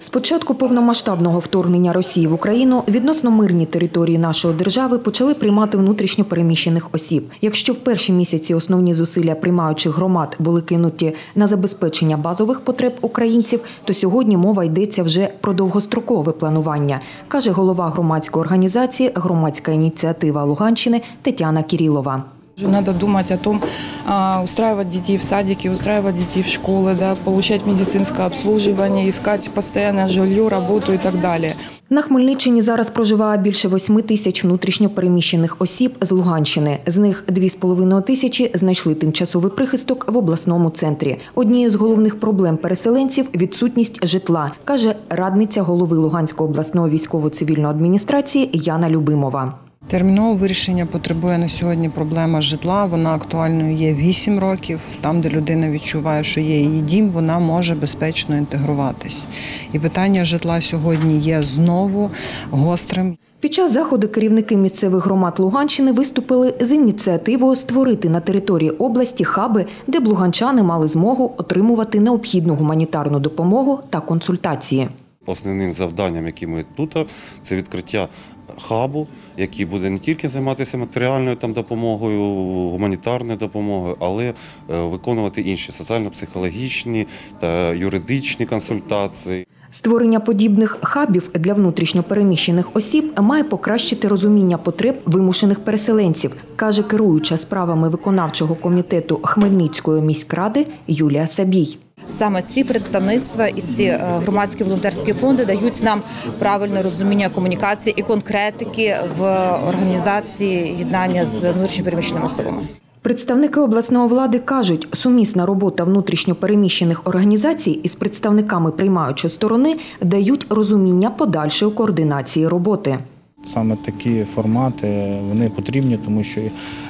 З початку повномасштабного вторгнення Росії в Україну відносно мирні території нашої держави почали приймати внутрішньо переміщених осіб. Якщо в перші місяці основні зусилля приймаючих громад були кинуті на забезпечення базових потреб українців, то сьогодні мова йдеться вже про довгострокове планування, каже голова громадської організації «Громадська ініціатива Луганщини» Тетяна Кирилова. Надо думать о том, устраивать детей в садики, устраивать детей в школы, получать медицинское обслуживание, искать постоянное жилье, работу и так далее. На Хмельниччині зараз проживає більше 8 тисяч внутрішньо переміщених осіб з Луганщини. З них 2,5 тисячі знайшли тимчасовий прихисток в обласному центрі. Однією з головних проблем переселенців – відсутність житла, каже радниця голови Луганської обласної військово-цивільної адміністрації Яна Любимова. Термінового вирішення потребує на сьогодні проблема житла. Вона актуальною є 8 років. Там, де людина відчуває, що є її дім, вона може безпечно інтегруватись. І питання житла сьогодні є знову гострим. Під час заходу керівники місцевих громад Луганщини виступили з ініціативою створити на території області хаби, де б луганчани мали змогу отримувати необхідну гуманітарну допомогу та консультації. Основним завданням, яке ми тут, це відкриття хабу, який буде не тільки займатися матеріальною допомогою, гуманітарною допомогою, але виконувати інші соціально-психологічні та юридичні консультації. Створення подібних хабів для внутрішньо переміщених осіб має покращити розуміння потреб вимушених переселенців, каже керуюча справами виконавчого комітету Хмельницької міськради Юлія Сабій. Саме ці представництва і ці громадські волонтерські фонди дають нам правильне розуміння комунікації і конкретики в організації єднання з внутрішньо переміщеними особами. Представники обласної влади кажуть, сумісна робота внутрішньо переміщених організацій із представниками приймаючої сторони дають розуміння подальшої координації роботи. Саме такі формати вони потрібні, тому що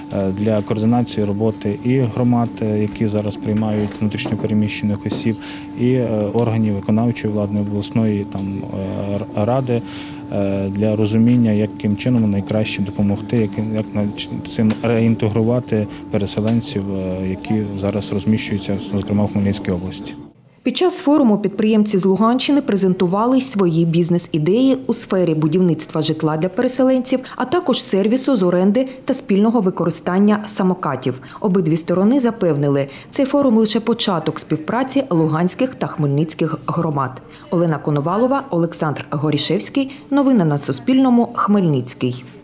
для координації роботи і громад, які зараз приймають внутрішньо переміщених осіб, і органів виконавчої владної обласної ради для розуміння, яким чином найкраще допомогти, як цим реінтегрувати переселенців, які зараз розміщуються, зокрема в Хмельницькій області. Під час форуму підприємці з Луганщини презентували свої бізнес-ідеї у сфері будівництва житла для переселенців, а також сервісу з оренди та спільного використання самокатів. Обидві сторони запевнили, цей форум – лише початок співпраці луганських та хмельницьких громад. Олена Коновалова, Олександр Горішевський. Новини на Суспільному. Хмельницький.